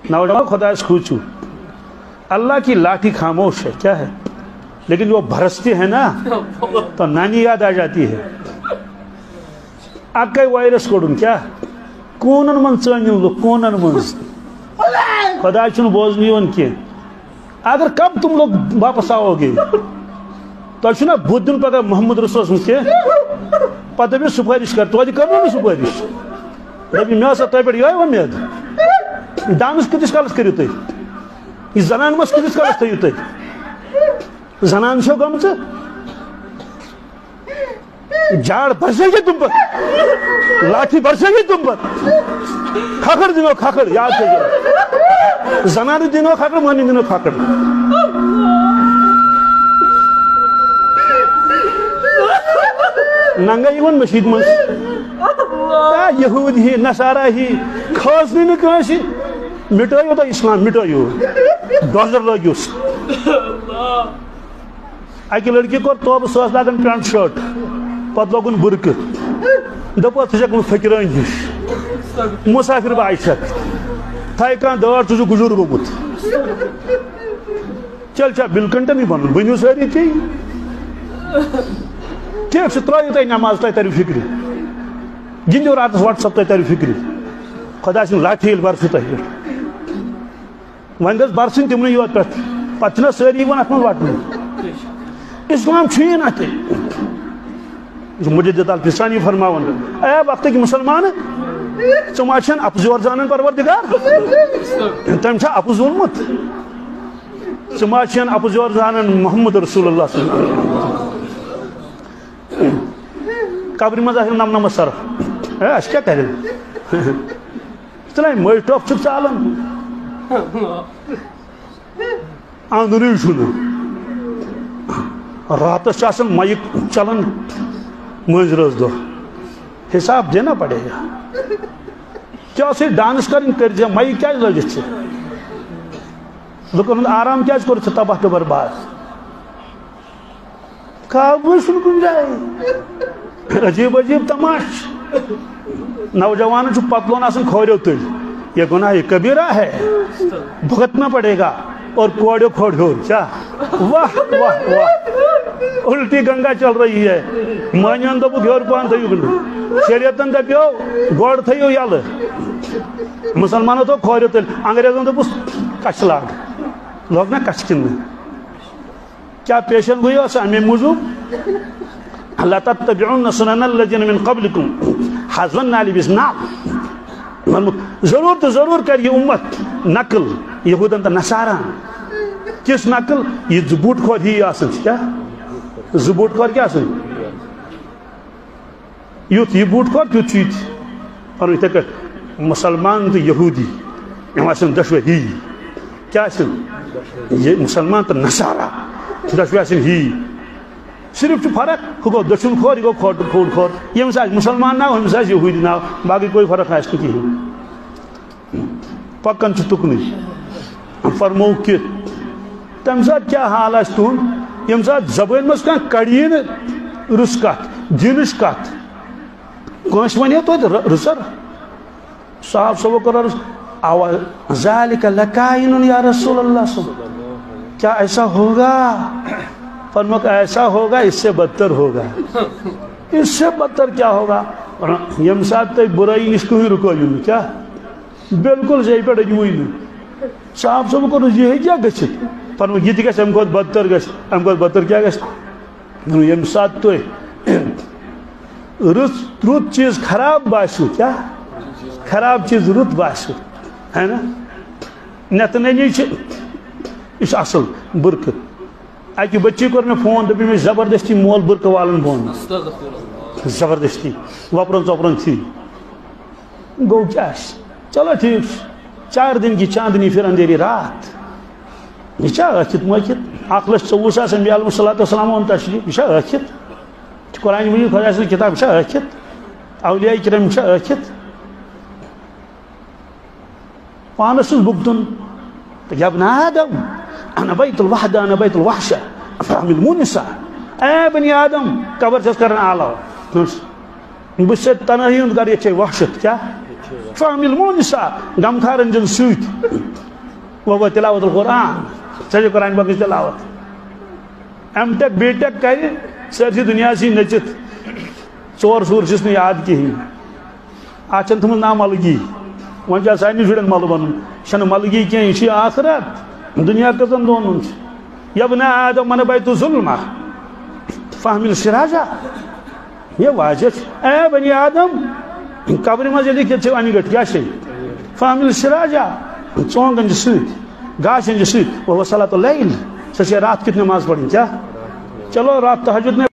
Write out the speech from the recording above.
नौजवान खुदा खोचू, अल्लाह की लाठी खामोश है, क्या है, लेकिन वो बरसती है ना तो नानी याद आ जाती है। अक्कई वायरस कोडुन क्या कोनन मन चनिम लोग कोनन मन खुदा चुन बोझनी वन के अगर कब तुम लोग वापस आओगे तो ना बुद्ध पगह मोहम्मद रसूल के पता भी सुपारिश कर तो कर ना सुपारिश दपी मे सा तह पे ये उम्मीद डांस किस कालस करू तुम जनान मस किस कालस थो तुम जनान छो गम झाड़ बरसेगी तुम पर, लाठी बरसेगी तुम पर, खाखड़ दिनो खाखड़ याद है, जनानी दिनो खाखड़ मानी दिनो खाखड़। नंगा इवन मशीद मज यहूद ही नसारा ही खास नहीं काशी मिटायो तो इस्लाम मिटायो डॉलर लग्युस अकि लड़की को तोब सह लागन पैंट शर्ट पत लोगन बुरक दप फकीरान हिश मुसाफिर आयशक थाय कह दाड़ तुझ गुजर गोमुत चल चा बिलकंटन ही बन बनो सारी ती ठीक त्रो तुम नमाज तुम तर फिक्र गिंदो रात व्हाट्सअप तुम तर फिक्र खुदा सिंह लाठी बरस तुम वन गस बरसन तिमन योत पे पे सारी वन अत वटन इस्लाम ना मुजद्दिद अल फिसानी फरमावन ए वक्त की मुसलमान चुमा अपजोर जान परवरदिगार तम अपुज वोनमुत चुमा अपजोर जान मोहम्मद रसूलुल्लाह कब्र मज नमनम सर अस क्या कर चल मई टॉप चालन अंदर रात माइक चलन मज रोज दो हिसाब देना पड़ेगा क्या से डांस कर माइक क्या लगित लुकन आराम क्या कर तबाह तो बर्बाद काबू कुन जाए अजीब अजीब तमाश नौजवान पतलोन खोरियो तुल ये गुनाह कबीरा है भुगतना पड़ेगा और कोड़ो खोड़ो क्या वाह वाह वाह उल्टी गंगा चल रही है मानियन दप योर पान थो शरीयतन दपो गोड़ थो यल मुसलमानों तो खोरियो तुल अंग्रेजों दपुस कच लाग लोग ना कच किन क्या पेशन हुई अमे मूजूब लतत्तबिउन्न सुननल्लज़ीना मिन क़ब्लिकुम हज़वन नाली बिस्नाल जरूर तो जरूर कर ये उम्मत नकल यहूदन तो नसारा किस नकल ये जुबूट खोर ही आसन क्या जुबूट खोर क्या आसन युथ ये बूट खोर तुथ और इतने कर मुसलमान तो यहूदी आसन दशवे ही क्या आसन ये मुसलमान तो नसारा दशवे आसन ही सिर्फ फर्क हु गो दक्षिण खोर यह गो खोट खोर यमिस मुसलमान नाव हमिस यहूदी नाव बाकी कोई फर्क आस कहें पकन तुकन फरमो कि तम सात क्या हाल आस तुंद यम सात जबान मज कह कड़ीन रुस कत दिनच कत कस वन तो रुसर साहब सबो कर आवाज ज़ालिका लकाइनुन या रसूलल्लाह क्या ऐसा होगा फरमाया ऐसा होगा इससे बदतर होगा इससे बदतर क्या होगा यम सात तो बुराई निष्कु रुको क्या बिल्कुल जे पे अजू साहब सब को ये क्या गम गम बदतर गम बदतर क्या गम सात तो रुत चीज खराब बासु क्या खराब चीज रुत बासु है ना नतनी यह असल बुरक अकि बच्ची कोर मे फोन दपी मे जबरदस्ती मोल बुरक वालन बोन जबरदस्ती वपरन चपरन थी गो क्या चलो ठीक 4 दिन की चांदनी फिर अंधेरी रात यह अखित मखित 1,24,000 अम्बिया अलैहिस्सलाम तशरीफ यह अखित कुरान मजीद खुदा सं किताब यह अखित औलिया किराम यह अखित पानस बुगतन तो यब्न आदम अना बैतुल वहदा अना बैतुल वहशा अफहमिल मुनिसा ए बनी आदम कबर छस करन आला बस तनही कर ये वहशत क्या فہم المونسا غمخارن جن سوت وہ تلاوت القرآن سجے قرآن پاک تلاوت ایم ٹیک بی ٹیک کر سرسی دنیا سی نچت ژور سور چھس نہٕ یاد کہین آچن تھمت نا ملگی ون چھ سارے شرین مل بن چھ ملگی کی یہ آخرت دنیا کتن دون یبن آدم من بیت ظلمہ فہم السراجہ یہ واضح اے بنی آدم قبر مز لکھت ون گٹ کیا فہم السراجہ ژونگن ست گاشن ست وہ صلاۃ اللیل سہ رات کت نماز پڑھیں کیا چلو رات تہجد نے